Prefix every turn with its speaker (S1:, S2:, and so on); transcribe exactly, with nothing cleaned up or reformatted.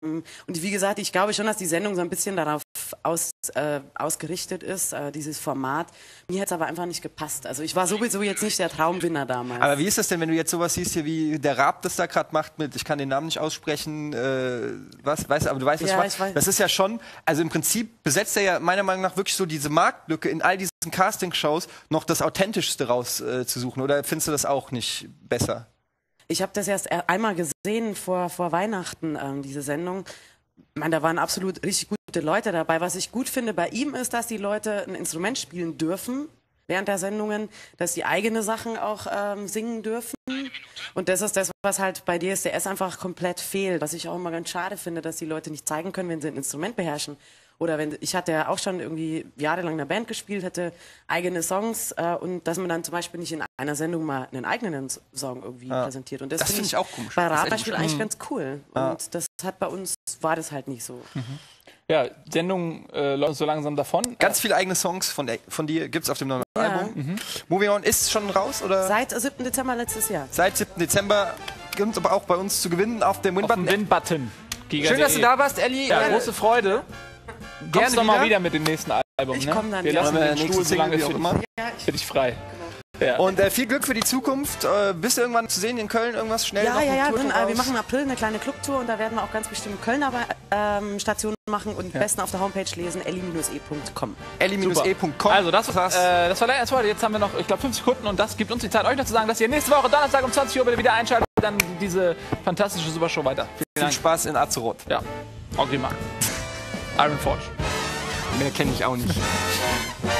S1: und wie gesagt, ich glaube schon, dass die Sendung so ein bisschen darauf aus, äh, ausgerichtet ist, äh, dieses Format. Mir hätte es aber einfach nicht gepasst. Also ich war sowieso jetzt nicht der Traumwinner damals.
S2: Aber wie ist das denn, wenn du jetzt sowas siehst hier, wie der Raab das da gerade macht mit, ich kann den Namen nicht aussprechen, äh, was, weißt, aber du weißt, was
S1: ja,
S2: ich meine? Das ist ja schon, also im Prinzip besetzt er ja meiner Meinung nach wirklich so diese Marktlücke in all diesen Castingshows, noch das Authentischste rauszusuchen. Äh, Oder findest du das auch nicht besser?
S1: Ich habe das erst einmal gesehen vor, vor Weihnachten, ähm, diese Sendung. Ich meine, da waren absolut richtig gute Leute dabei. Was ich gut finde bei ihm ist, dass die Leute ein Instrument spielen dürfen während der Sendungen, dass sie eigene Sachen auch ähm, singen dürfen. Und das ist das, was halt bei D S D S einfach komplett fehlt. Was ich auch immer ganz schade finde, dass die Leute nicht zeigen können, wenn sie ein Instrument beherrschen. Oder wenn, ich hatte ja auch schon irgendwie jahrelang in einer Band gespielt, hatte eigene Songs äh, und dass man dann zum Beispiel nicht in einer Sendung mal einen eigenen Song irgendwie ja. präsentiert. Und das,
S2: das
S1: finde
S2: find ich auch komisch.
S1: Bei Raab-Beispiel eigentlich ganz cool.
S2: Ja.
S1: Und das hat bei uns, war das halt nicht so.
S3: Mhm. Ja, Sendung äh, läuft so langsam davon.
S2: Ganz viele eigene Songs von, von dir gibt es auf dem neuen
S1: ja.
S2: Album. Mhm. Moving On ist schon raus, oder?
S1: Seit siebten Dezember letztes Jahr.
S2: Seit siebten Dezember gibt es aber auch bei uns zu gewinnen auf dem Win-Button.
S3: Win-Button.
S2: Schön, dass du da warst, Elli.
S3: Ja, große Freude. Kommst du doch mal wieder mit dem nächsten Album,
S1: ich
S3: ne?
S1: komm dann,
S3: Wir
S1: ja.
S3: lassen den Stuhl so lange für,
S2: immer.
S1: Ja,
S3: für dich frei.
S1: Genau.
S2: Ja. Und äh, viel Glück für die Zukunft. Äh, bist du irgendwann zu sehen in Köln? Irgendwas schnell?
S1: Ja,
S2: noch
S1: ja, ja.
S2: Tour
S1: Wir, äh, wir
S2: raus?
S1: machen im April eine kleine Clubtour und da werden wir auch ganz bestimmt Kölner ähm, Stationen machen und
S3: ja.
S1: besten auf der Homepage lesen, elli e punkt com.
S2: elli e punkt com.
S3: Also das, äh, das war der erste. Jetzt haben wir noch, ich glaube, fünf Sekunden und das gibt uns die Zeit, euch noch zu sagen, dass ihr nächste Woche Donnerstag um zwanzig Uhr bitte wieder einschaltet und dann diese fantastische Supershow weiter.
S2: Viel Spaß in Azeroth.
S3: Ja, auch prima. Iron Forge.
S2: Mehr kenne ich auch nicht.